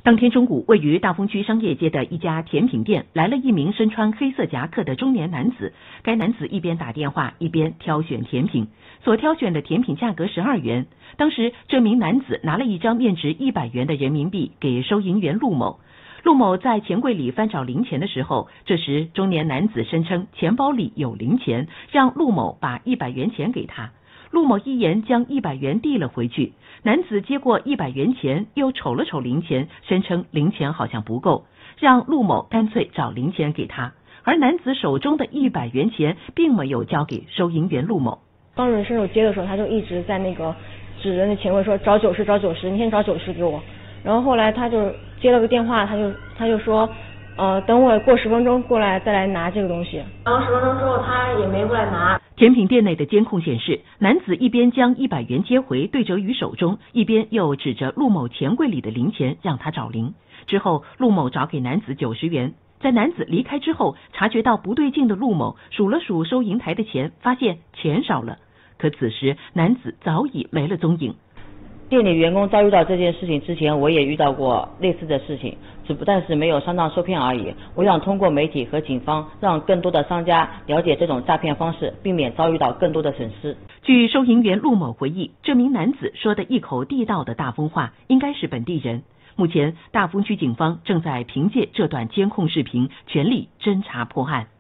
当天中午，位于大丰区商业街的一家甜品店来了一名身穿黑色夹克的中年男子。该男子一边打电话一边挑选甜品，所挑选的甜品价格12元。当时，这名男子拿了一张面值100元的人民币给收银员陆某。陆某在钱柜里翻找零钱的时候，这时中年男子声称钱包里有零钱，让陆某把100元钱给他。陆某一言将100元递了回去，男子接过100元钱，又瞅了瞅零钱，声称零钱好像不够，让陆某干脆找零钱给他。而男子手中的100元钱并没有交给收银员陆某。 刚人伸手接的时候，他就一直在那个指着那钱柜说找90找90，你先找90给我。然后后来他就接了个电话，他就说等我过10分钟过来再来拿这个东西。然后10分钟之后他也没过来拿。 甜品店内的监控显示，男子一边将100元接回对折于手中，一边又指着陆某钱柜里的零钱让他找零。之后，陆某找给男子90元。在男子离开之后，察觉到不对劲的陆某数了数收银台的钱，发现钱少了。可此时男子早已没了踪影。 店里员工遭遇到这件事情之前，我也遇到过类似的事情，只不但是没有上当受骗而已。我想通过媒体和警方，让更多的商家了解这种诈骗方式，避免遭遇到更多的损失。 据收银员陆某回忆，这名男子说的一口地道的大丰话，应该是本地人。目前，大丰区警方正在凭借这段监控视频全力侦查破案。